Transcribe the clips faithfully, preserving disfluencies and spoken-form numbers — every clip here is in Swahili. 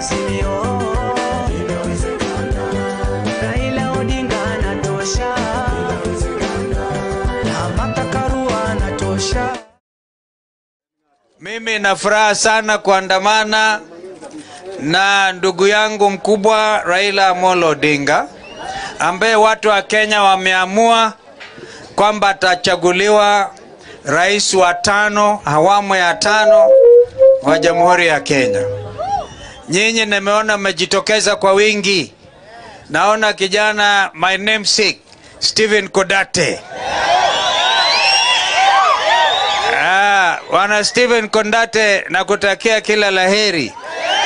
Azimio, Raila Odinga anatosha, na Martha Karua anatosha. Mimi na furaha sana kuandamana na ndugu yangu mkubwa Raila Amolo Odinga, ambaye watu wa Kenya wameamua kwamba atachaguliwa rais wa tano, awamu ya tano wa Jamhuri ya Kenya. Nyinyi nimeona mmejitokeza kwa wingi. Naona kijana my namesake Stephen Kodate. Ah, wana Stephen Kodate, nakutakia kila laheri.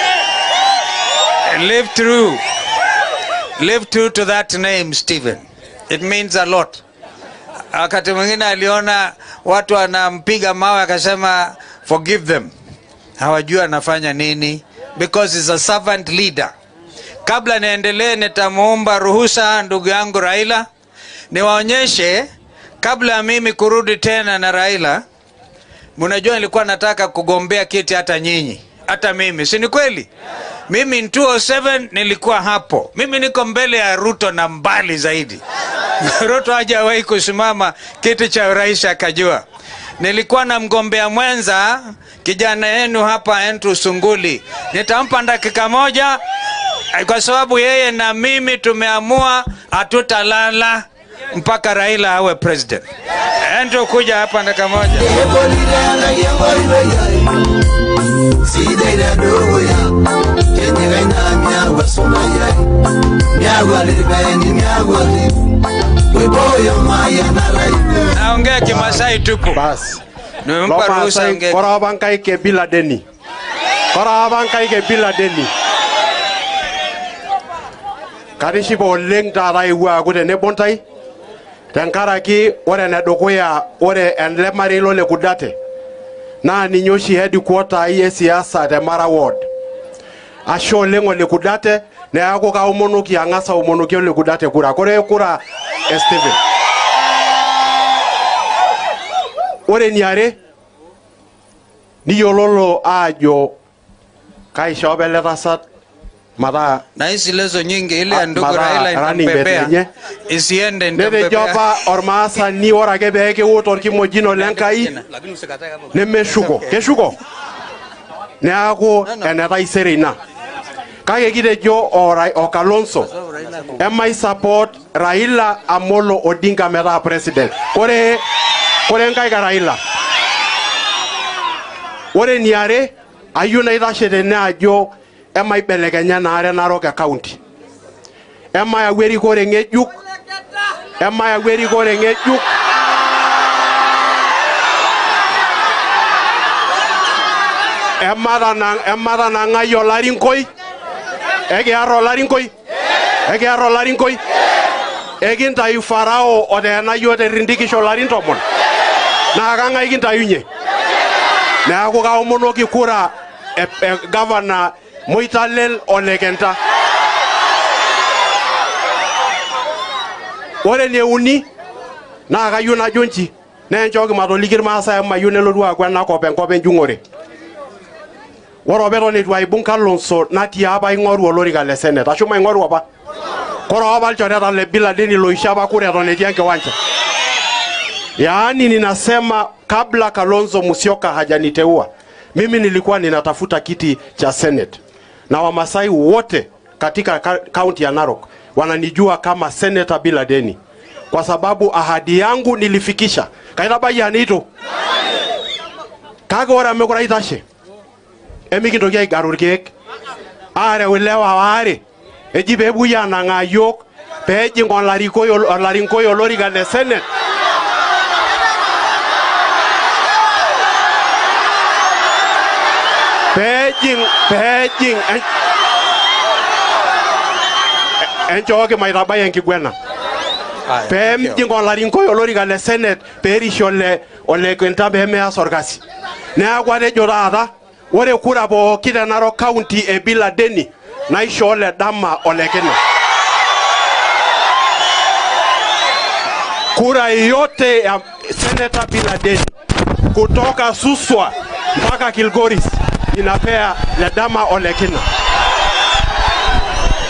Live true. Live true to that name, Stephen. It means a lot. Wakati mwingine aliona watu wanampiga mawe akasema forgive them. Hawajua anafanya nini, because he's a servant leader. Kabla niendelee, nitamuomba ruhusa ndugu yangu Raila niwaonyeshe, kabla mimi kurudi tena na Raila. Mnajua nilikuwa nataka kugombea kiti hata nyinyi, hata mimi, si ni kweli? Mimi in two oh seven nilikuwa hapo. Mimi niko mbele ya Ruto na mbali zaidi. Ruto hajawahi kusimama kiti cha rais akajua. Nilikuwa na mgombea mwenza kijana yenu hapa Andrew Sunguli. Nitampa dakika moja kwa sababu yeye na mimi tumeamua hatutalala mpaka Raila awe president. Andrew, kuja hapa dakika moja. Naongea Kimasai tupu. Bas. Nimempa ruhusa ongea. Kora bankai ke bila deni. Kora bankai ke bila deni. Karishi bo leng tarai wa gude ne bontai. Tenkaraki ore ne dukuya ore enle marilo le kudate. Na ninyoshi headquarter iye siasa te Mara ward. Asho lengo le kudate ne ako ka umonoki angasa umonoki le kudate kura. Kore kura Steven. Ore niare ni yololo ajo kai shobele tasat mata na hizi lezo nyingi ile ndugu Raila inapepea isiende ndio ndio joba ormasa ni ora ke beke wotor ki mojino lenkai ne meshuko keshuko ne ako eneta iserina kage gide jo ora okalonso emai support Raila Amolo Odinga meta president kore kore ngai ka Raila ore niare ayuna itashe tene ajo emai belekenya na are Narok county emai aweri kore ngejuk emai aweri kore ngejuk emara na emara na ngayo larinkoi ege aro larinkoi ege aro larinkoi eginta yu farao odena yote rindikisho larintomon na kanga iginta yunye na ako ka umonoki kura e, e, governor Moitalel Olegenta ore ne uni na ka yuna jonchi ne njoki matolikir maasa ma yune lo duwa kwa na kopen kopen jungore woro beto ne duwa ibunka lonso nati aba ingoru olorika le senate ashuma ingoru apa koro aba choreta le bila deni lo ishaba kure to ne tianke wanja. Yaani ninasema kabla Kalonzo Musyoka hajaniteua mimi nilikuwa ninatafuta kiti cha Senate na Wamasai wote katika kaunti ya Narok wananijua kama senator bila deni kwa sababu ahadi yangu nilifikisha kaita baya nito kago ora mekora itashe emiki ndokia igarurkek are ulewa ware ejibe buya na ngayok peji ngolarikoyo olarinkoyo loriga le Senate Beijing, Beijing, enjoke mairaba yenkigwena. Beijing on larinko yoloriga le Senate perisho le ole kwenta beme asorgasi. Ne agwade jorada, wore kura bo kida Narok County e bila deni na isho ole dama ole kena. Kura yote ya Senator bila deni kutoka Suswa mpaka Kilgoris inapea le dama ole kena.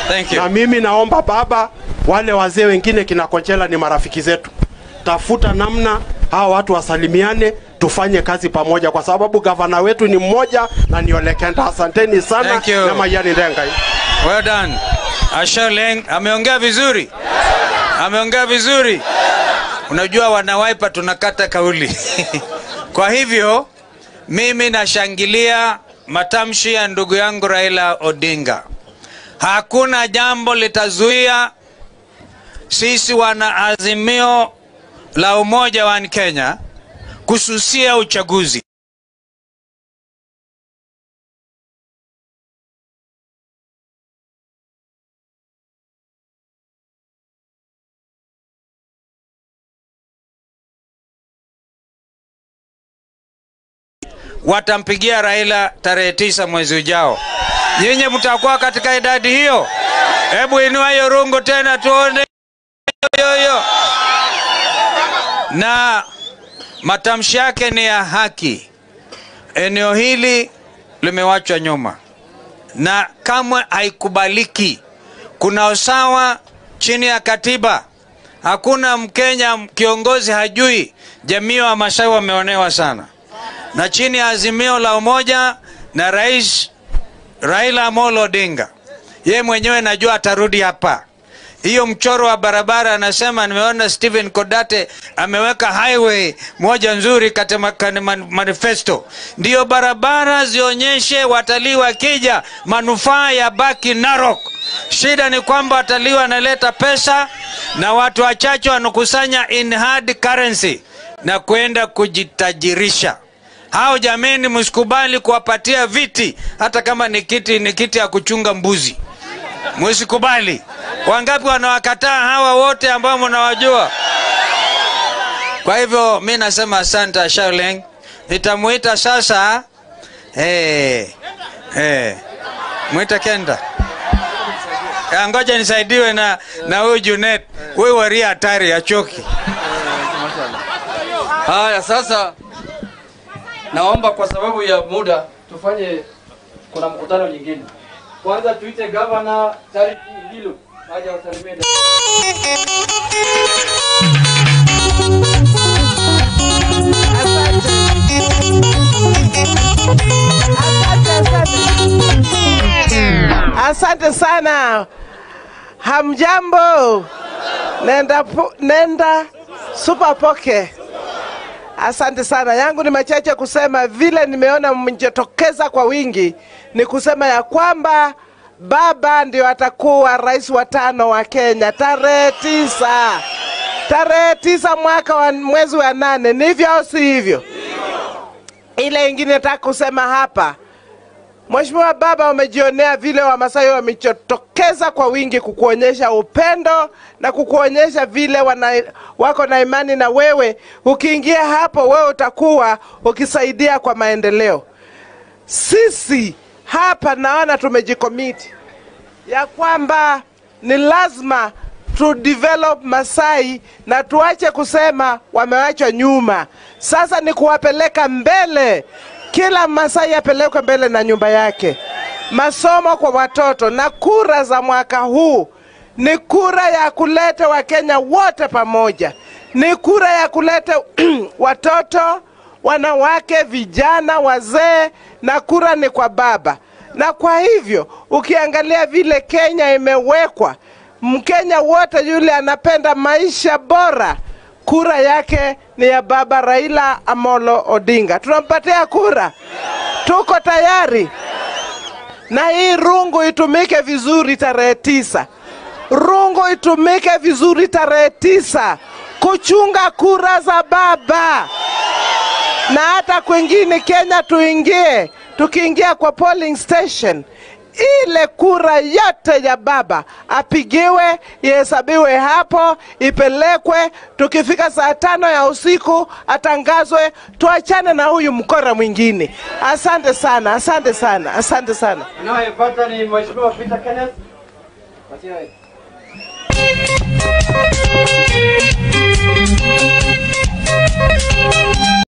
Thank you. Na mimi naomba baba, wale wazee wengine kina Konchela ni marafiki zetu. Tafuta namna hawa watu wasalimiane, tufanye kazi pamoja kwa sababu gavana wetu ni mmoja na ni Ole Kenta. Asanteni sana. Thank you. Na Mayani Ndengai. Well done. Ashaleng ameongea vizuri. Ameongea vizuri. Unajua wanawaipa tunakata kauli. Kwa hivyo mimi nashangilia matamshi ya ndugu yangu Raila Odinga. Hakuna jambo litazuia sisi wana Azimio la Umoja wa Kenya kususia uchaguzi. Watampigia Raila tarehe tisa mwezi ujao. Nyinyi mtakuwa katika idadi hiyo? Hebu inua hiyo rungu tena tuone. Yo, yo. Na matamshi yake ni ya haki. Eneo hili limewachwa nyuma na kamwe haikubaliki. Kuna usawa chini ya katiba. Hakuna Mkenya kiongozi hajui jamii wa Masai wameonewa sana. Na chini ya Azimio la Umoja na Rais Raila Amolo Odinga, yeye mwenyewe najua atarudi hapa. Hiyo mchoro wa barabara anasema, nimeona Stephen Kodate ameweka highway moja nzuri katika manifesto. Ndiyo barabara zionyeshe watalii wakija manufaa ya baki Narok. Shida ni kwamba watalii wanaleta pesa na watu wachache wanakusanya in hard currency na kwenda kujitajirisha. Hao jameni, msikubali kuwapatia viti hata kama ni kiti ni kiti ya kuchunga mbuzi. Msikubali. Wangapi wanawakataa hawa wote ambao mnawajua? Kwa hivyo mimi nasema asante Shaoleng. Nitamuita sasa eh eh muita Kenda. Ngoja nisaidiwe na na huyu Junet. Wewe waria hatari ya choki. Haya sasa naomba kwa sababu ya muda tufanye kuna mkutano nyingine. Kwanza tuite governor Charity Ngilu aje wasalimie. Asante sana. Hamjambo. Nenda nenda super poke. Asante sana. Yangu ni machache kusema, vile nimeona mjitokeza kwa wingi ni kusema ya kwamba baba ndio atakuwa rais wa tano wa Kenya tarehe tisa. Tarehe tisa mwaka wa mwezi wa nane. Ni hivyo au si hivyo? Ile ingine nataka kusema hapa, Mheshimiwa baba, umejionea vile Wamasai wamejitokeza kwa wingi kukuonyesha upendo na kukuonyesha vile wana, wako na imani na wewe. Ukiingia hapo wewe utakuwa ukisaidia kwa maendeleo. Sisi hapa naona tumejikomiti ya kwamba ni lazima to develop Masai na tuache kusema wamewachwa nyuma. Sasa ni kuwapeleka mbele. Kila Masai apelekwe mbele na nyumba yake. Masomo kwa watoto na kura za mwaka huu ni kura ya kuleta Wakenya wote pamoja. Ni kura ya kuleta watoto, wanawake, vijana, wazee, na kura ni kwa baba. Na kwa hivyo ukiangalia vile Kenya imewekwa, Mkenya wote yule anapenda maisha bora, kura yake ni ya baba Raila Amolo Odinga. Tunampatia kura. Tuko tayari. Na hii rungu itumike vizuri tarehe tisa. Rungu itumike vizuri tarehe tisa. Kuchunga kura za baba. Na hata kwingine Kenya tuingie. Tukiingia kwa polling station, ile kura yote ya baba apigiwe, ihesabiwe hapo, ipelekwe. Tukifika saa tano ya usiku atangazwe. Tuachane na huyu mkora mwingine. Asante sana, asante sana, asante sana. Anayepata ni Mheshimiwa Peter Kenneth. Patia.